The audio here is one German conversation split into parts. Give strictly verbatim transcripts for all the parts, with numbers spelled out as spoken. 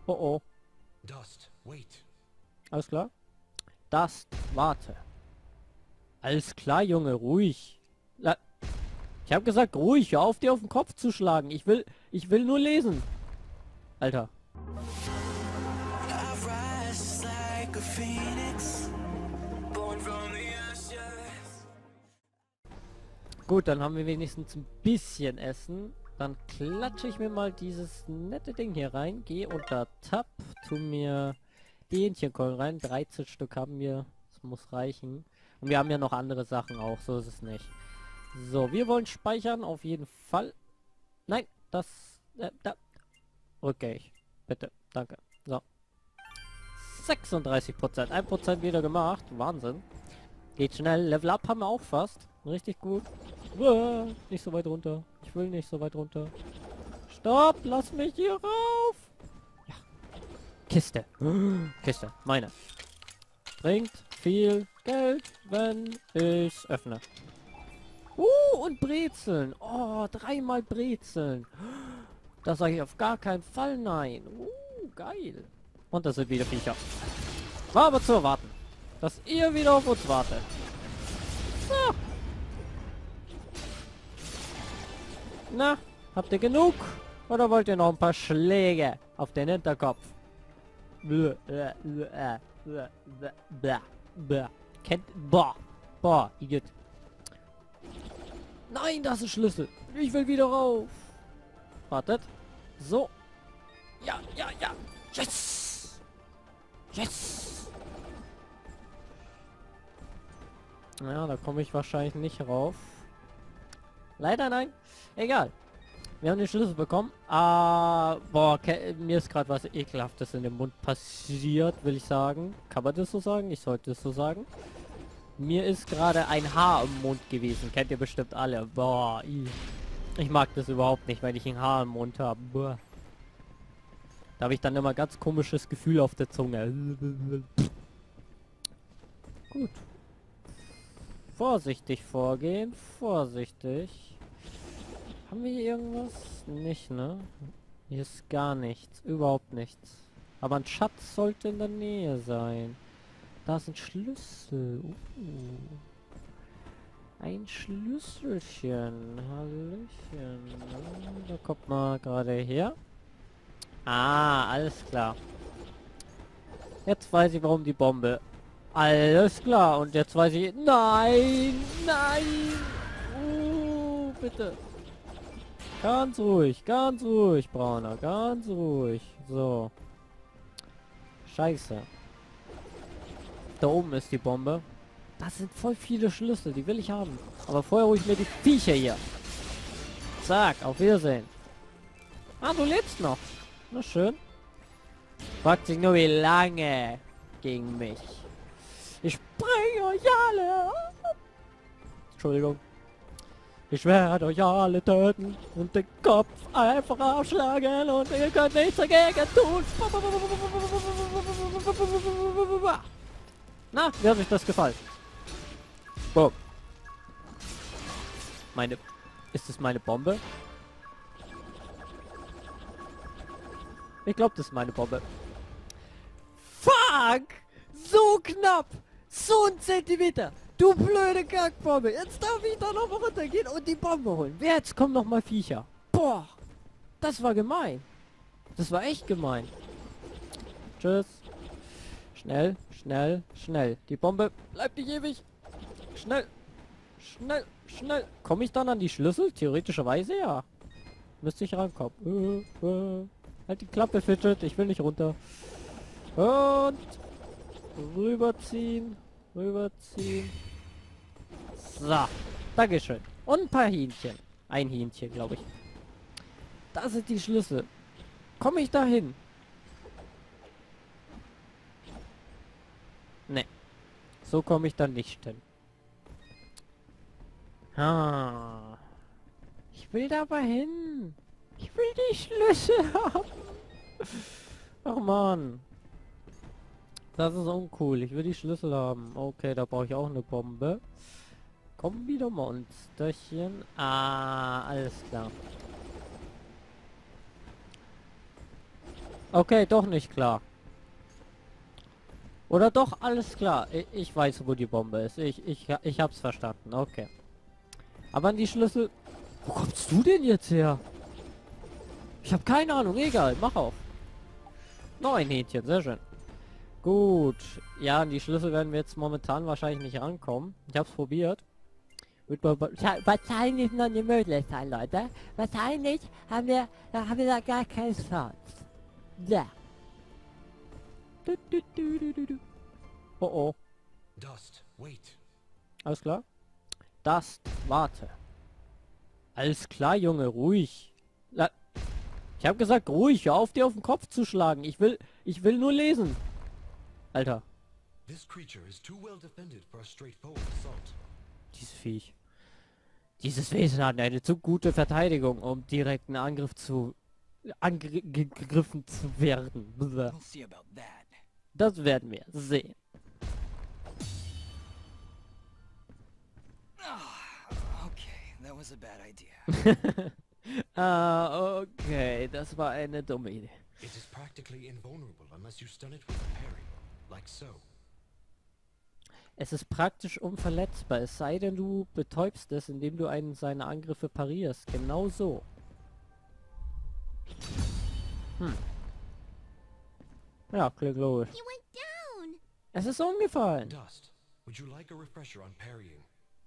Oh oh. Dust, wait. Alles klar? Das, warte. Alles klar, Junge, ruhig. La ich habe gesagt, ruhig, hör auf, dir auf den Kopf zu schlagen. Ich will, ich will nur lesen. Alter. I rise like a phoenix, born from the ashes. Gut, dann haben wir wenigstens ein bisschen Essen. Dann klatsche ich mir mal dieses nette Ding hier rein. Gehe unter Tab, tu mir die Hähnchenkeulen rein. dreizehn Stück haben wir. Das muss reichen. Und wir haben ja noch andere Sachen auch, so ist es nicht. So, wir wollen speichern, auf jeden Fall. Nein, das... Äh, da. Okay, bitte, danke. So. sechsunddreißig Prozent, ein Prozent wieder gemacht. Wahnsinn. Geht schnell. Level Up haben wir auch fast. Richtig gut. Uah, nicht so weit runter. Ich will nicht so weit runter. Stopp, lass mich hier rauf. Ja. Kiste. Kiste, meine. Bringt viel Geld, wenn ich öffne. Uh, und Brezeln. Oh, dreimal Brezeln. Da sage ich auf gar keinen Fall nein. Uh, geil. Und das sind wieder Viecher. War aber zu erwarten, dass ihr wieder auf uns wartet. So. Na, habt ihr genug? Oder wollt ihr noch ein paar Schläge auf den Hinterkopf? Bläh, bläh, bläh, bläh, bläh, bläh. Kennt... Boah. Boah, Idiot. Nein, das ist Schlüssel. Ich will wieder rauf. Wartet. So. Ja, ja, ja. Yes. Yes. Ja, da komme ich wahrscheinlich nicht rauf. Leider nein. Egal. Wir haben den Schlüssel bekommen. Ah, boah, mir ist gerade was Ekelhaftes in dem Mund passiert, will ich sagen. Kann man das so sagen? Ich sollte es so sagen. Mir ist gerade ein Haar im Mund gewesen. Kennt ihr bestimmt alle. Boah, ih. Ich mag das überhaupt nicht, weil ich ein Haar im Mund habe. Boah. Da habe ich dann immer ganz komisches Gefühl auf der Zunge. Gut. Vorsichtig vorgehen. Vorsichtig. Haben wir hier irgendwas? Nicht, ne? Hier ist gar nichts. Überhaupt nichts. Aber ein Schatz sollte in der Nähe sein. Da ist ein Schlüssel. Uh. Ein Schlüsselchen. Hallöchen. Da kommt mal gerade her. Ah, alles klar. Jetzt weiß ich, warum die Bombe. Alles klar. Und jetzt weiß ich... Nein! Nein! Uh, bitte. Ganz ruhig. Ganz ruhig, Brauner. Ganz ruhig. So. Scheiße. Da oben ist die Bombe. Das sind voll viele Schlüssel, die will ich haben. Aber vorher hole ich mir die Viecher hier. Zack, auf Wiedersehen. Ah, du lebst noch. Na schön. Fragt sich nur, wie lange gegen mich. Ich bringe euch alle ab. Entschuldigung. Ich werde euch alle töten und den Kopf einfach aufschlagen und ihr könnt nichts dagegen tun. Na, wie hat euch das gefallen? Boom. Meine... Ist das meine Bombe? Ich glaube, das ist meine Bombe. Fuck! So knapp! So ein Zentimeter! Du blöde Kackbombe! Jetzt darf ich da noch mal runtergehen und die Bombe holen. Jetzt kommen noch mal Viecher. Boah! Das war gemein. Das war echt gemein. Tschüss. Schnell, schnell, schnell. Die Bombe bleibt nicht ewig. Schnell. Schnell, schnell. Komme ich dann an die Schlüssel? Theoretischerweise ja. Müsste ich rankommen. Äh, äh. Halt die Klappe, Fidget. Ich will nicht runter. Und rüberziehen. Rüberziehen. So. Dankeschön. Und ein paar Hähnchen. Ein Hähnchen, glaube ich. Das sind die Schlüssel. Komme ich da hin? Ne. So komme ich dann nicht hin. Ah. Ich will da aber hin. Ich will die Schlüssel haben. Ach man. Das ist uncool. Ich will die Schlüssel haben. Okay, da brauche ich auch eine Bombe. Kommen wieder Monsterchen. Ah, alles klar. Okay, doch nicht klar. Oder doch, alles klar. Ich, ich weiß, wo die Bombe ist. Ich, ich, ich hab's verstanden. Okay. Aber an die Schlüssel... Wo kommst du denn jetzt her? Ich habe keine Ahnung. Egal, mach auf. Noch ein Hähnchen, sehr schön. Gut. Ja, an die Schlüssel werden wir jetzt momentan wahrscheinlich nicht rankommen. Ich hab's probiert. Wird wa- wa- Ja, wahrscheinlich noch eine Möglichkeit, Leute. Wahrscheinlich haben wir, da haben wir da gar keine Chance. Ja. Du, du, du, du, du, du. Oh oh. Dust, wait. Alles klar? Das, warte. Alles klar, Junge, ruhig. La ich habe gesagt, ruhig, hör auf, dir auf den Kopf zu schlagen. Ich will, ich will nur lesen. Alter, This creature is too well defended for a straightforward assault. dieses Viech. Dieses Wesen hat eine zu gute Verteidigung, um direkten Angriff zu... angegriffen zu werden. Bäh. We'll see about that. Das werden wir sehen. Okay, that was a bad idea. Ah, okay, das war eine dumme Idee. It is practically invulnerable unless you stun it with a parry, like so. Es ist praktisch unverletzbar, es sei denn, du betäubst es, indem du einen seiner Angriffe parierst. Genau so. Hm. Ja, klingt logisch. You went down. Es ist umgefallen. Dust, would you like a refresher on parrying?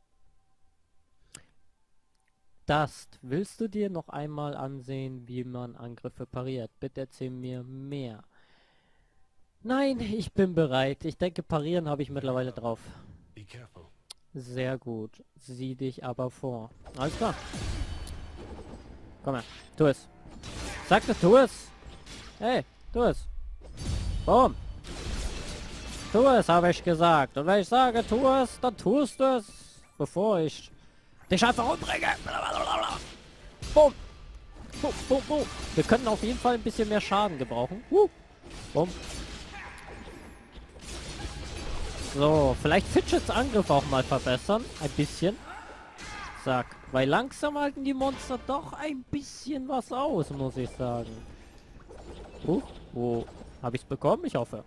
Dust, willst du dir noch einmal ansehen, wie man Angriffe pariert? Bitte erzähl mir mehr. Nein, ich bin bereit. Ich denke, parieren habe ich mittlerweile drauf. Be careful. Sehr gut. Sieh dich aber vor. Alles klar. Komm her. Tu es. Sagte, tu es. Hey, tu es. Boom. Tu es, habe ich gesagt. Und wenn ich sage, tu es, dann tust du es. Bevor ich dich einfach umbringe. Boom. Boom, boom, boom. Wir können auf jeden Fall ein bisschen mehr Schaden gebrauchen. Uh. Boom. So, vielleicht Fidgets Angriff auch mal verbessern. Ein bisschen. Zack. Weil langsam halten die Monster doch ein bisschen was aus, muss ich sagen. Huch, wo habe ich es bekommen? Ich hoffe.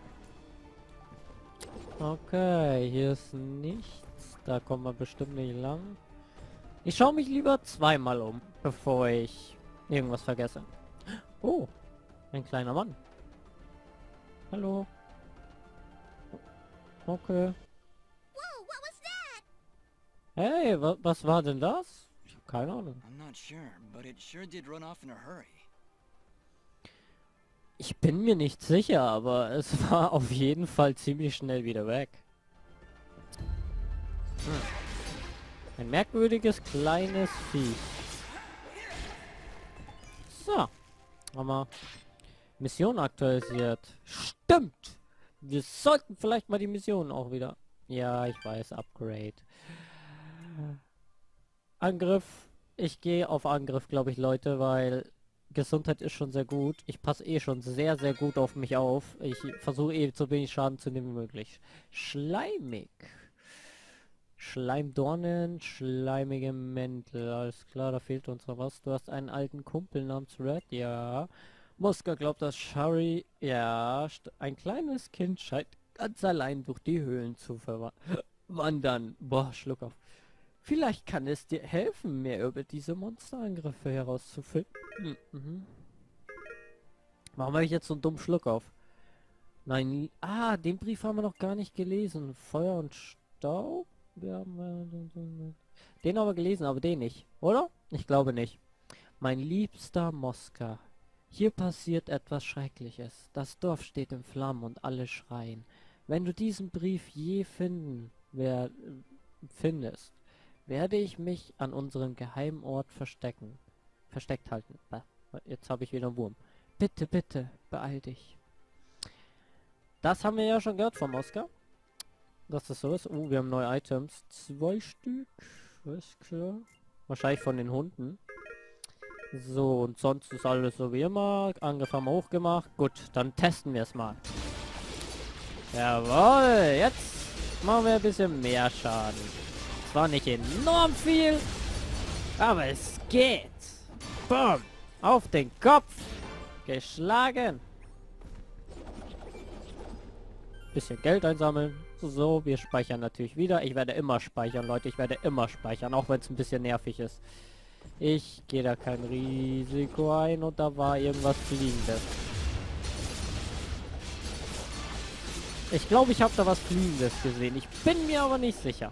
Okay, hier ist nichts. Da kommen wir bestimmt nicht lang. Ich schaue mich lieber zweimal um, bevor ich irgendwas vergesse. Oh, ein kleiner Mann. Hallo. Okay. Whoa, what was that? Hey, wa was war denn das? Ich habe keine Ahnung. I'm not sure, but it sure did run off in a hurry. Ich bin mir nicht sicher, aber es war auf jeden Fall ziemlich schnell wieder weg. Hm. Ein merkwürdiges kleines Vieh. So. Haben wir Mission aktualisiert. Stimmt! Wir sollten vielleicht mal die Mission auch wieder... Ja, ich weiß, Upgrade. Angriff. Ich gehe auf Angriff, glaube ich, Leute, weil Gesundheit ist schon sehr gut. Ich passe eh schon sehr, sehr gut auf mich auf. Ich versuche eh so wenig Schaden zu nehmen wie möglich. Schleimig. Schleimdornen, schleimige Mäntel. Alles klar, da fehlt uns noch was. Du hast einen alten Kumpel namens Red, ja. Muska glaubt, dass Shari, ja, ein kleines Kind scheint ganz allein durch die Höhlen zu verwandern. Boah, Schluck auf. Vielleicht kann es dir helfen, mehr über diese Monsterangriffe herauszufinden. Mhm. Warum habe ich jetzt so einen dummen Schluck auf? Nein, ah, den Brief haben wir noch gar nicht gelesen. Feuer und Staub? Wir haben, den haben wir gelesen, aber den nicht, oder? Ich glaube nicht. Mein liebster Moska. Hier passiert etwas Schreckliches. Das Dorf steht in Flammen und alle schreien. Wenn du diesen Brief je finden wer, findest, werde ich mich an unserem geheimen Ort verstecken. Versteckt halten. Jetzt habe ich wieder einen Wurm. Bitte, bitte, beeil dich. Das haben wir ja schon gehört vom Oscar. Dass das so ist. Oh, wir haben neue Items. Zwei Stück. Ist klar. Wahrscheinlich von den Hunden. So, und sonst ist alles so wie immer. Angriff haben wir hochgemacht. Gut, dann testen wir es mal. Jawohl, jetzt machen wir ein bisschen mehr Schaden. Zwar nicht enorm viel, aber es geht. Boom, auf den Kopf. Geschlagen. Bisschen Geld einsammeln. So, wir speichern natürlich wieder. Ich werde immer speichern, Leute. Ich werde immer speichern, auch wenn es ein bisschen nervig ist. Ich gehe da kein Risiko ein und da war irgendwas Fliegendes. Ich glaube, ich habe da was Fliegendes gesehen. Ich bin mir aber nicht sicher.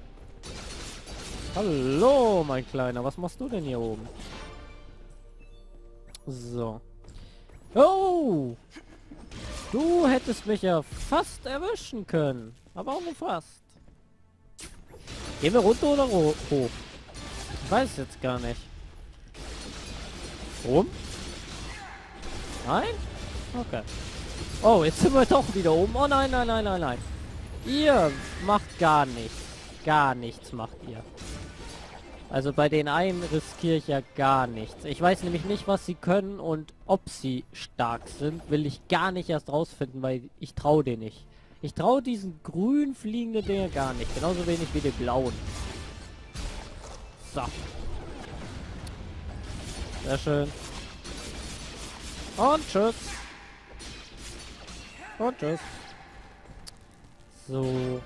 Hallo, mein Kleiner. Was machst du denn hier oben? So. Oh! Du hättest mich ja fast erwischen können. Aber auch nur fast. Gehen wir runter oder hoch? Ich weiß jetzt gar nicht. Oben? Nein? Okay. Oh, jetzt sind wir doch wieder oben. Oh nein, nein, nein, nein, nein. Ihr macht gar nichts. Gar nichts macht ihr. Also bei den einen riskiere ich ja gar nichts. Ich weiß nämlich nicht, was sie können und ob sie stark sind, will ich gar nicht erst rausfinden, weil ich traue denen nicht. Ich traue diesen grün fliegenden Dinger gar nicht. Genauso wenig wie den blauen. So. Sehr schön. Und tschüss. Und tschüss. So.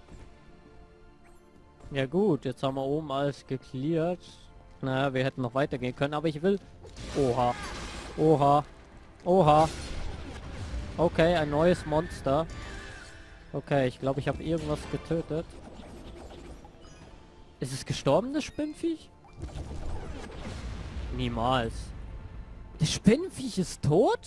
Ja gut, jetzt haben wir oben alles geklärt. Naja, wir hätten noch weitergehen können, aber ich will... Oha. Oha. Oha. Okay, ein neues Monster. Okay, ich glaube, ich habe irgendwas getötet. Ist es gestorben, das Spinnviech? Niemals. Das Spinnviech ist tot?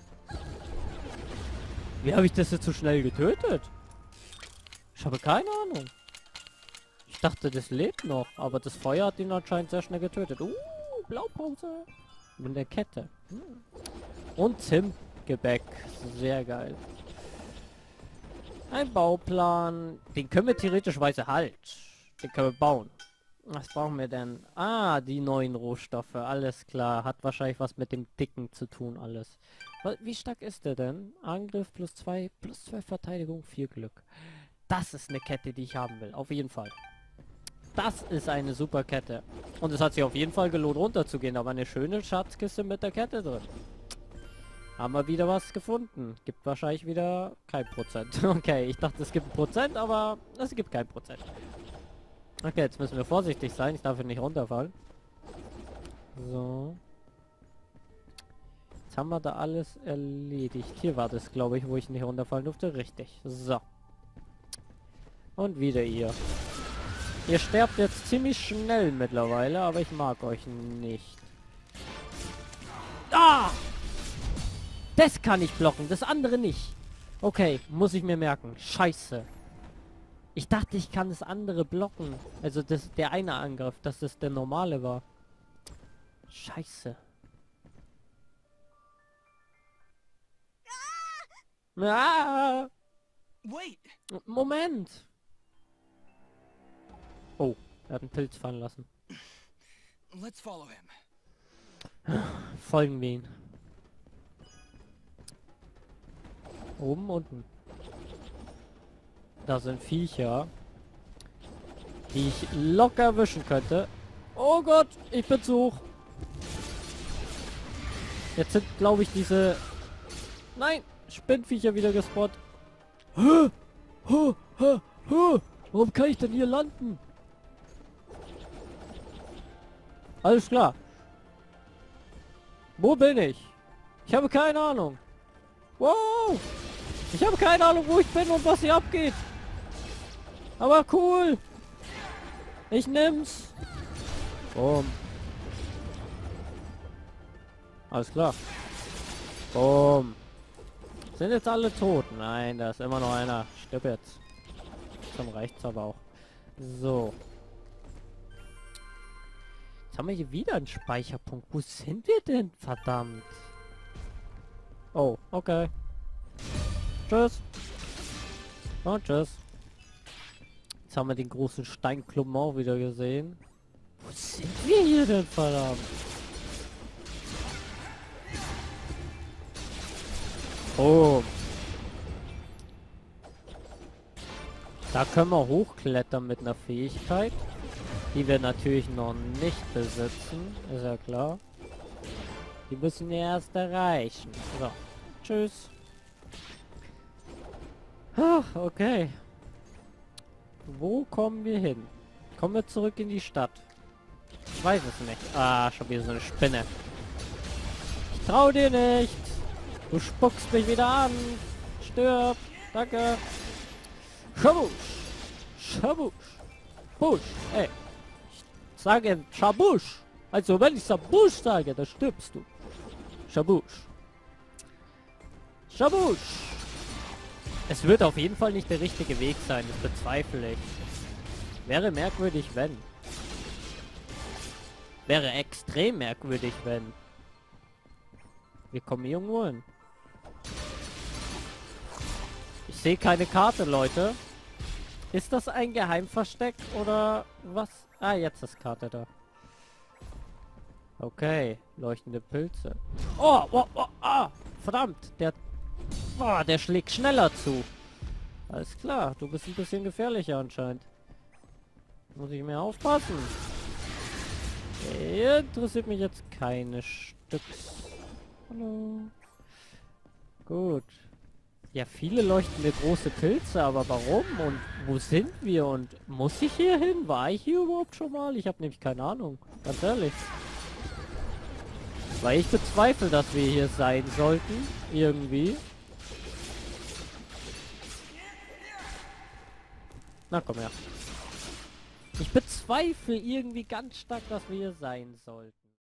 Wie habe ich das jetzt so schnell getötet? Ich habe keine Ahnung. Ich dachte, das lebt noch, aber das Feuer hat ihn anscheinend sehr schnell getötet. Uh, Blaupause. Und der Kette. Hm. Und Zimtgebäck. Sehr geil. Ein Bauplan. Den können wir theoretischweise halt. Den können wir bauen. Was brauchen wir denn? Ah, die neuen Rohstoffe. Alles klar. Hat wahrscheinlich was mit dem Dicken zu tun, alles. Wie stark ist der denn? Angriff plus zwei, plus zwei Verteidigung, vier Glück. Das ist eine Kette, die ich haben will. Auf jeden Fall. Das ist eine super Kette. Und es hat sich auf jeden Fall gelohnt, runterzugehen. Aber eine schöne Schatzkiste mit der Kette drin. Haben wir wieder was gefunden. Gibt wahrscheinlich wieder kein Prozent. Okay, ich dachte, es gibt ein Prozent, aber es gibt kein Prozent. Okay, jetzt müssen wir vorsichtig sein. Ich darf hier nicht runterfallen. So. Jetzt haben wir da alles erledigt. Hier war das, glaube ich, wo ich nicht runterfallen durfte. Richtig. So. Und wieder ihr. Ihr sterbt jetzt ziemlich schnell mittlerweile, aber ich mag euch nicht. Ah! Das kann ich blocken, das andere nicht. Okay, muss ich mir merken. Scheiße. Ich dachte, ich kann das andere blocken. Also das, der eine Angriff, dass das der normale war. Scheiße. Ah! Wait! Moment. Oh, er hat einen Pilz fallen lassen. Let's follow him. Folgen wir ihn. Oben, unten. Da sind Viecher, die ich locker erwischen könnte. Oh Gott, ich bin zu hoch. Jetzt sind, glaube ich, diese... Nein, Spinnviecher wieder gespawnt. Hä? Hä? Hä? Hä? Warum kann ich denn hier landen? Alles klar. Wo bin ich? Ich habe keine Ahnung. Wow! Ich habe keine Ahnung, wo ich bin und was hier abgeht. Aber cool. Ich nimm's. Boom. Alles klar. Boom. Sind jetzt alle tot? Nein, da ist immer noch einer. Stirb jetzt. Schon reicht's aber auch. So. Jetzt haben wir hier wieder einen Speicherpunkt. Wo sind wir denn? Verdammt. Oh, okay. Tschüss. Und tschüss. Jetzt haben wir den großen Steinklumpen auch wieder gesehen. Wo sind wir hier denn, verdammt? Oh. Da können wir hochklettern mit einer Fähigkeit, die wir natürlich noch nicht besitzen. Ist ja klar. Die müssen wir erst erreichen. So. Tschüss. Ah, okay. Wo kommen wir hin? Kommen wir zurück in die Stadt? Ich weiß es nicht. Ah, schon wieder so eine Spinne. Ich trau dir nicht. Du spuckst mich wieder an. Stirb. Danke. Schabusch. Schabusch. Busch. Ey. Ich sage Schabusch. Also wenn ich Schabusch sage, dann stirbst du. Schabusch. Schabusch. Es wird auf jeden Fall nicht der richtige Weg sein. Das bezweifle ich. Wäre merkwürdig, wenn. Wäre extrem merkwürdig, wenn. Wir kommen hier irgendwo hin. Ich sehe keine Karte, Leute. Ist das ein Geheimversteck oder was? Ah, jetzt ist Karte da. Okay, leuchtende Pilze. Oh, oh, oh, ah, verdammt, der, oh, der schlägt schneller zu. Alles klar, du bist ein bisschen gefährlicher anscheinend. Muss ich mehr aufpassen. Hier interessiert mich jetzt keine Stücks. Hallo. Gut. Ja, viele leuchtende große Pilze, aber warum? Und wo sind wir? Und muss ich hier hin? War ich hier überhaupt schon mal? Ich habe nämlich keine Ahnung. Ganz ehrlich. Weil ich bezweifle, dass wir hier sein sollten. Irgendwie. Na komm her. Ich bezweifle irgendwie ganz stark, dass wir hier sein sollten.